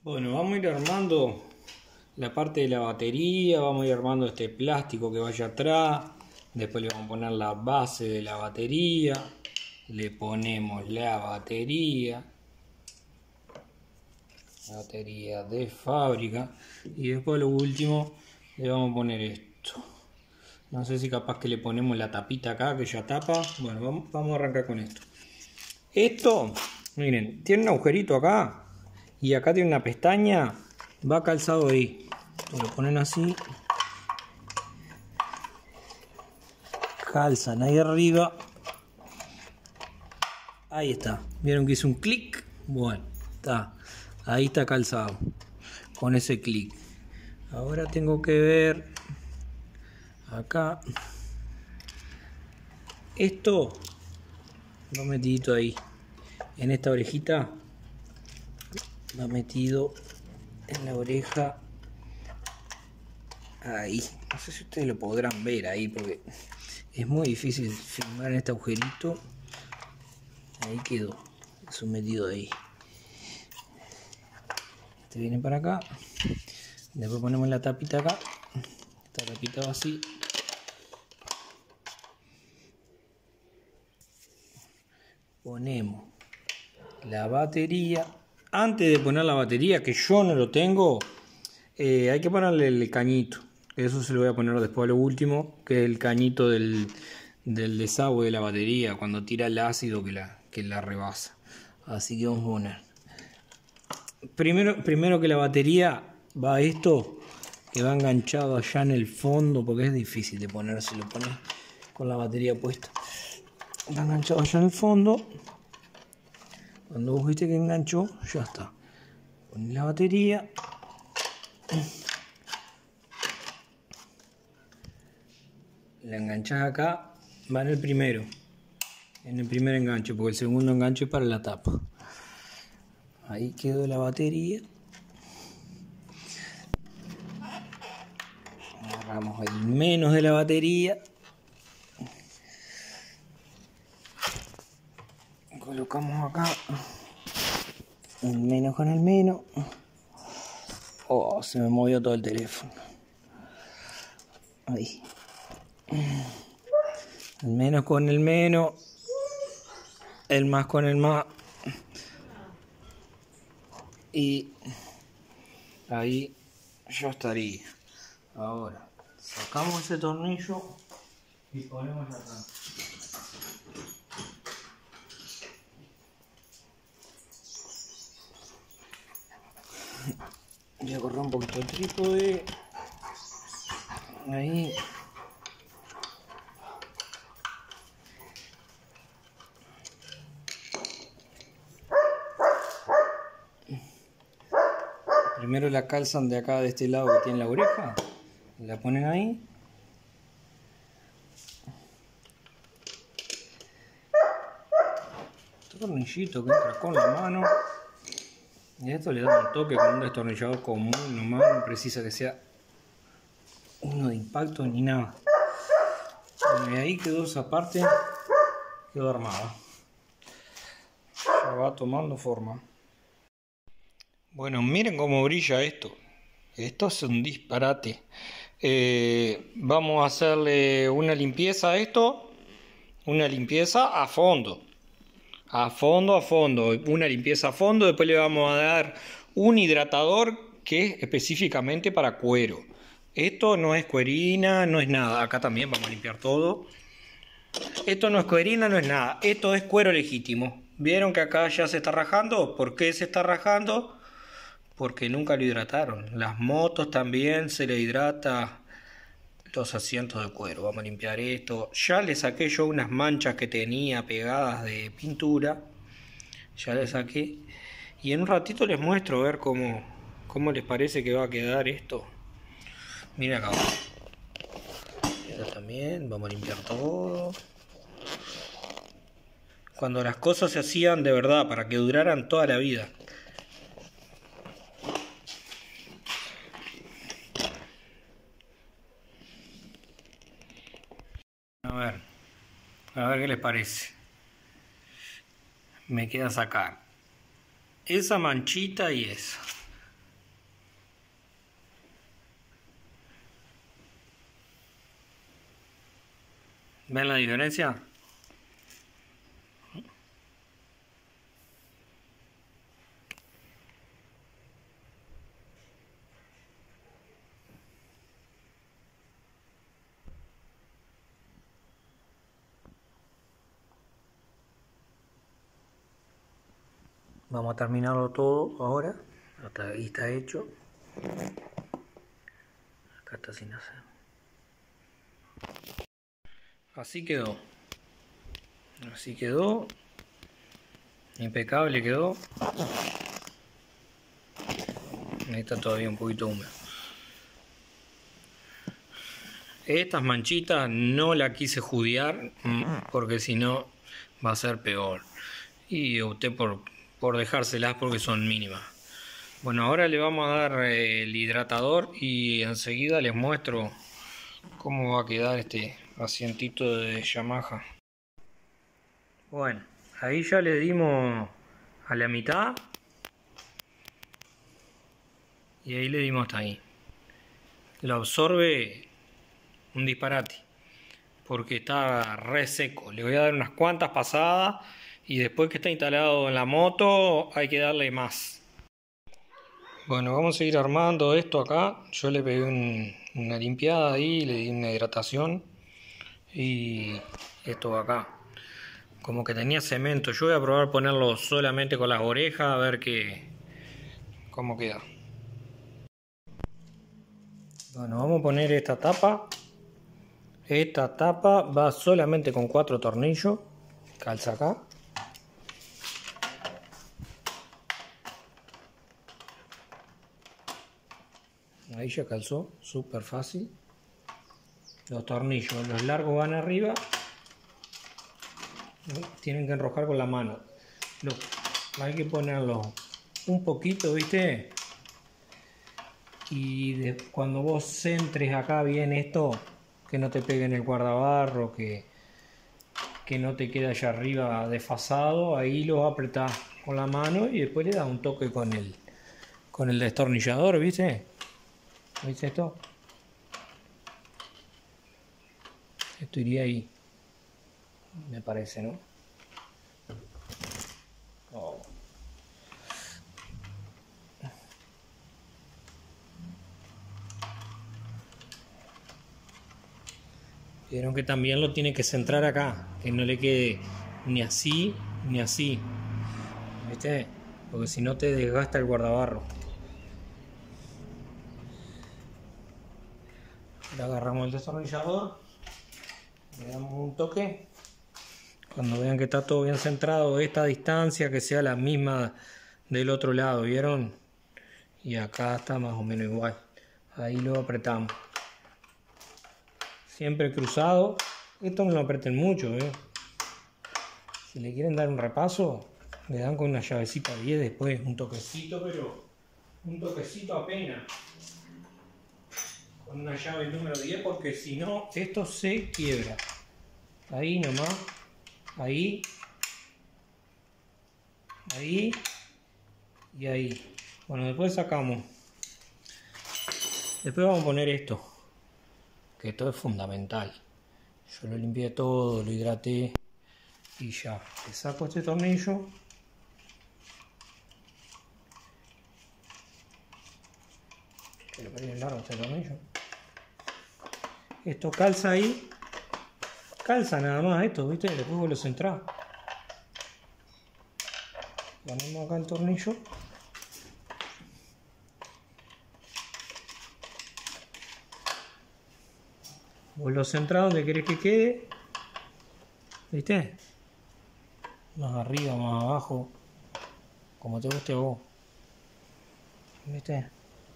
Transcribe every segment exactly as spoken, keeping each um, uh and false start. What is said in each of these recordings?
Bueno, vamos a ir armando la parte de la batería, vamos a ir armando este plástico que vaya atrás, después le vamos a poner la base de la batería, le ponemos la batería, batería de fábrica, y después lo último le vamos a poner esto. No sé si capaz que le ponemos la tapita acá que ya tapa. Bueno, vamos, vamos a arrancar con esto. Esto, miren, tiene un agujerito acá y acá tiene una pestaña, va calzado ahí. Lo ponen así, calzan ahí arriba. Ahí está, vieron que hizo un clic. Bueno, está, ahí está calzado con ese clic. Ahora tengo que ver acá, esto va metidito ahí en esta orejita, va metido en la oreja ahí. No sé si ustedes lo podrán ver ahí porque es muy difícil filmar en este agujerito. Ahí quedó, eso metido ahí. Este viene para acá, después ponemos la tapita acá. Esta tapita va así. Ponemos la batería. Antes de poner la batería, que yo no lo tengo, eh, hay que ponerle el cañito. Eso se lo voy a poner después a lo último, que es el cañito del, del desagüe de la batería, cuando tira el ácido que la, que la rebasa. Así que vamos a poner. Primero, primero que la batería va a esto, que va enganchado allá en el fondo, porque es difícil de poner si lo pones con la batería puesta. Está enganchado allá en el fondo. Cuando vos viste que enganchó, ya está. Pones la batería. La enganchás acá, va en el primero. En el primer enganche, porque el segundo enganche es para la tapa. Ahí quedó la batería. Agarramos el menos de la batería. Colocamos acá el menos con el menos. Oh, se me movió todo el teléfono. Ahí. El menos con el menos. El más con el más. Y ahí ya estaría. Ahora sacamos ese tornillo y ponemos acá. Voy a correr un poquito el trípode. Ahí. Primero la calzan de acá, de este lado que tiene la oreja. La ponen ahí. Este tornillito que entra con la mano. Y esto le da un toque con un destornillador común nomás, no precisa que sea uno de impacto ni nada. Y ahí quedó esa parte, quedó armada. Ya va tomando forma. Bueno, miren cómo brilla esto. Esto es un disparate. Eh, vamos a hacerle una limpieza a esto. Una limpieza a fondo. A fondo, a fondo, una limpieza a fondo. Después le vamos a dar un hidratador que es específicamente para cuero. Esto no es cuerina, no es nada. Acá también vamos a limpiar todo. Esto no es cuerina, no es nada. Esto es cuero legítimo. ¿Vieron que acá ya se está rajando? ¿Por qué se está rajando? Porque nunca lo hidrataron. Las motos también se le hidrata los asientos de cuero. Vamos a limpiar esto. Ya le saqué yo unas manchas que tenía pegadas de pintura. Ya le saqué. Y en un ratito les muestro a ver cómo, cómo les parece que va a quedar esto. Miren acá. Esto también. Vamos a limpiar todo. Cuando las cosas se hacían de verdad, para que duraran toda la vida. A ver, a ver qué les parece. Me queda sacar esa manchita y esa. ¿Ven la diferencia? Vamos a terminarlo todo ahora. Hasta ahí está hecho. Acá está sin hacer. Así quedó. Así quedó. Impecable quedó. Ahí está todavía un poquito húmedo. Estas manchitas no la quise judear porque si no va a ser peor. Y opté por, por dejárselas porque son mínimas. Bueno, ahora le vamos a dar el hidratador y enseguida les muestro cómo va a quedar este asientito de Yamaha. Bueno, ahí ya le dimos a la mitad y ahí le dimos hasta ahí. Lo absorbe un disparate porque está re seco. Le voy a dar unas cuantas pasadas y después que está instalado en la moto hay que darle más. Bueno, vamos a seguir armando esto acá. Yo le pegué un, una limpiada ahí, le di una hidratación y esto acá como que tenía cemento. Yo voy a probar ponerlo solamente con las orejas a ver qué cómo queda. Bueno, vamos a poner esta tapa. Esta tapa va solamente con cuatro tornillos. Calza acá. Ahí ya calzó, súper fácil. Los tornillos, los largos van arriba. Tienen que enroscar con la mano. Los, hay que ponerlo un poquito, ¿viste? Y de, cuando vos centres acá bien esto, que no te pegue en el guardabarro, que, que no te quede allá arriba desfasado, ahí lo apretás con la mano y después le das un toque con el, con el destornillador, ¿viste? ¿Viste esto? Esto iría ahí, me parece, ¿no? Oh. Vieron que también lo tiene que centrar acá, que no le quede ni así ni así, ¿viste? Porque si no te desgasta el guardabarro. Ahora agarramos el destornillador, le damos un toque. Cuando vean que está todo bien centrado, esta distancia que sea la misma del otro lado, ¿vieron? Y acá está más o menos igual. Ahí lo apretamos. Siempre cruzado. Esto no lo aprieten mucho, ¿eh? Si le quieren dar un repaso, le dan con una llavecita diez después, un toquecito, pero un toquecito apenas. Con una llave número diez, porque si no, esto se quiebra. Ahí nomás. Ahí. Ahí. Y ahí. Bueno, después sacamos. Después vamos a poner esto. Que esto es fundamental. Yo lo limpié todo, lo hidraté. Y ya. Le saco este tornillo. Que lo perdí largo este tornillo. Esto calza ahí. Calza nada más esto, ¿viste? Después vos lo centrás. Ponemos acá el tornillo. Vos lo centrás donde querés que quede. ¿Viste? Más arriba, más abajo. Como te guste a vos. ¿Viste?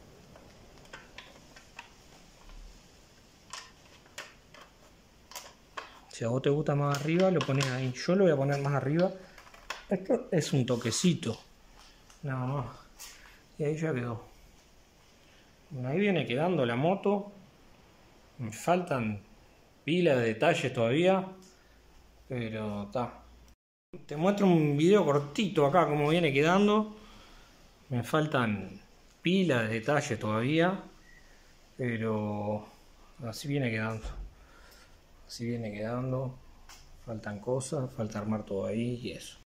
Si a vos te gusta más arriba, lo pones ahí. Yo lo voy a poner más arriba. Esto es un toquecito. Nada más. Y ahí ya quedó. Bueno, ahí viene quedando la moto. Me faltan pilas de detalles todavía. Pero está. Te muestro un video cortito acá como viene quedando. Me faltan pilas de detalles todavía. Pero así viene quedando. Así viene quedando. Faltan cosas, falta armar todo ahí y eso.